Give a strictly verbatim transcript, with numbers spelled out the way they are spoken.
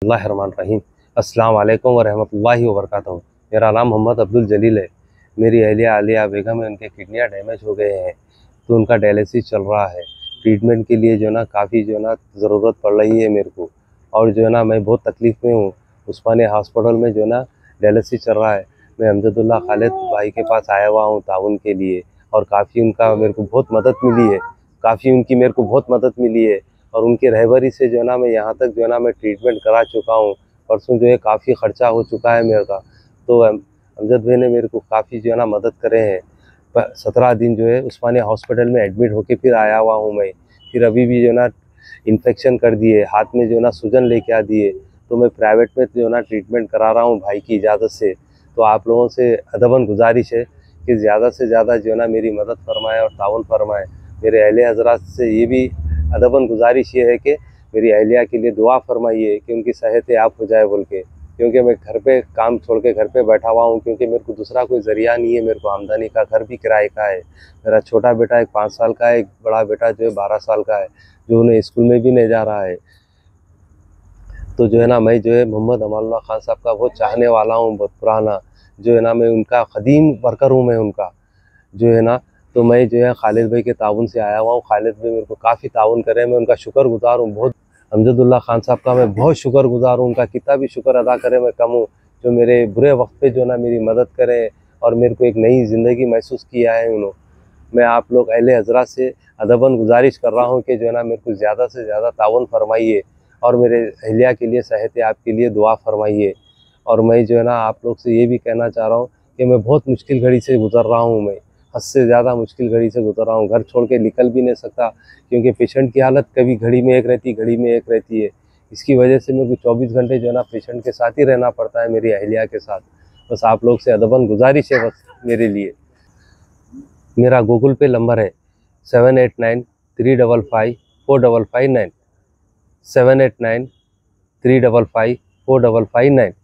बिस्मिल्लाहिर्रहमानिर्रहीम। अस्सलाम वालेकुम वरहमतुल्लाहि वबरकातुहू। मेरा नाम मोहम्मद अब्दुल जलील है। मेरी अहलिया आलिया बेगम है, उनके किडनियाँ डैमेज हो गए हैं, तो उनका डायलिसिस चल रहा है। ट्रीटमेंट के लिए जो है ना काफ़ी जो है ना ज़रूरत पड़ रही है मेरे को, और जो है ना मैं बहुत तकलीफ़ में हूँ। उस्मानिया हॉस्पिटल में जो है ना डायलिसिस चल रहा है। मैं अमजदुल्ला खालिद भाई के पास आया हुआ हूँ ताउन के लिए, और काफ़ी उनका मेरे को बहुत मदद मिली है, काफ़ी उनकी मेरे को बहुत मदद मिली है। और उनकी रहबरी से जो है ना मैं यहाँ तक जो है ना मैं ट्रीटमेंट करा चुका हूँ। परसों जो है काफ़ी ख़र्चा हो चुका है मेरे का। तो अमजद भाई ने मेरे को काफ़ी जो है ना मदद करे हैं। सत्रह दिन जो है उस्मानिया हॉस्पिटल में एडमिट होके फिर आया हुआ हूँ मैं। फिर अभी भी जो है ना इन्फेक्शन कर दिए, हाथ में जो है ना सूजन लेके आ दिए, तो मैं प्राइवेट में जो है ना ट्रीटमेंट करा रहा हूँ भाई की इजाज़त से। तो आप लोगों से अदबन गुजारिश है कि ज़्यादा से ज़्यादा जो है ना मेरी मदद फरमाएँ और ताउन फरमाएँ। मेरे अहले हज़रात से ये भी अदबन गुजारिश ये है कि मेरी अहलिया के लिए दुआ फरमाइए कि उनकी सेहत याब हो जाए बोल के, क्योंकि मैं घर पे काम छोड़ के घर पे बैठा हुआ हूँ, क्योंकि मेरे को दूसरा कोई ज़रिया नहीं है मेरे को आमदनी का। घर भी किराए का है। मेरा छोटा बेटा एक पाँच साल का है, एक बड़ा बेटा जो है बारह साल का है, जो उन्हें स्कूल में भी नहीं जा रहा है। तो जो है ना मैं जो है मोहम्मद अमानुल्लाह खान साहब का बहुत चाहने वाला हूँ, बहुत पुराना जो है ना, मैं उनका ख़दीम वर्कर हूँ मैं उनका जो है ना। तो मैं जो है खालिद भाई के ताउन से आया हुआ हूँ। खालिद भाई मेरे को काफ़ी ताउन करे, मैं उनका शुक्रगुज़ार हूँ बहुत। अमजदुल्ला खान साहब का मैं बहुत शुक्रगुज़ार हूँ, उनका कितना भी शुक्र अदा करे मैं कम हूँ, जो मेरे बुरे वक्त पे जो है ना मेरी मदद करें और मेरे को एक नई ज़िंदगी महसूस किया है उन्होंने। मैं आप लोग अहले हज़रात से अदबन गुजारिश कर रहा हूँ कि जो है ना मेरे को ज़्यादा से ज़्यादा ताउन फरमाइए, और मेरे अहलिया के लिए सेहत याब के लिए दुआ फरमाइए। और मैं जो है ना आप लोग से ये भी कहना चाह रहा हूँ कि मैं बहुत मुश्किल घड़ी से गुज़र रहा हूँ, मैं हद से ज़्यादा मुश्किल घड़ी से गुज़र रहा हूँ। घर छोड़ के निकल भी नहीं सकता, क्योंकि पेशेंट की हालत कभी घड़ी में एक रहती, घड़ी में एक रहती है। इसकी वजह से मेरे को चौबीस घंटे जो है ना पेशेंट के साथ ही रहना पड़ता है, मेरी अहलिया के साथ। बस आप लोग से अदबन गुजारिश है बस मेरे लिए। मेरा गूगल पे नंबर है seven eight nine three double five four double five nine, seven eight nine three double five four double five nine.